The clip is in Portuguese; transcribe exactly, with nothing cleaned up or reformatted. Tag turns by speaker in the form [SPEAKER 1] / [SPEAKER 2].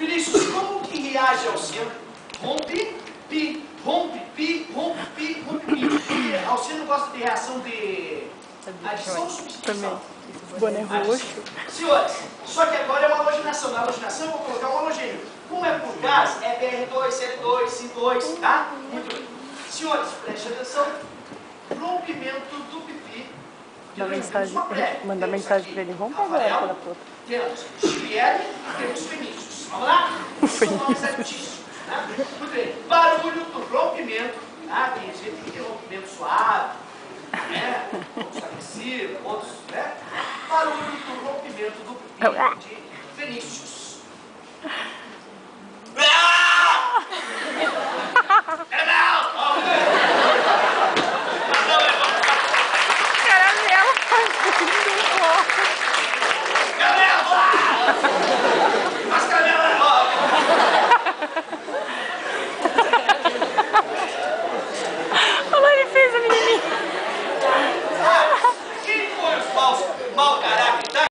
[SPEAKER 1] Vinícius, como que reage ao sino? Rompe, pi, rompe, pi, rompe, pi, rompe, pi. Porque Alcino gosta de reação de adição ou substituição?
[SPEAKER 2] Boné roxo.
[SPEAKER 1] Senhores, só que agora é uma haloginação. Na haloginação eu vou colocar um halogênio. Como é por gás, é B R dois, C L dois, C I dois, tá? Muito bem. Senhores, prestem atenção. Rompimento do pipi.
[SPEAKER 2] Manda mensagem, manda mensagem pra ele. Vamos pegar ela pela puta.
[SPEAKER 1] Temos Juliette e temos Vinícius. Vamos lá? São nomes artísticos. Né? Muito bem. Barulho do rompimento. Tá? Tem gente que tem rompimento suave, né? Outros agressivos, outros, né? Barulho do rompimento do pipi de Vinícius.